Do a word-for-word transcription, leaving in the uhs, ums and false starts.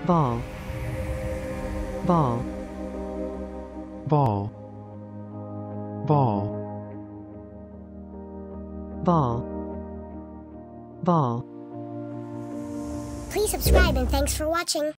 ball, ball, ball, ball, ball, ball. Please subscribe and thanks for watching.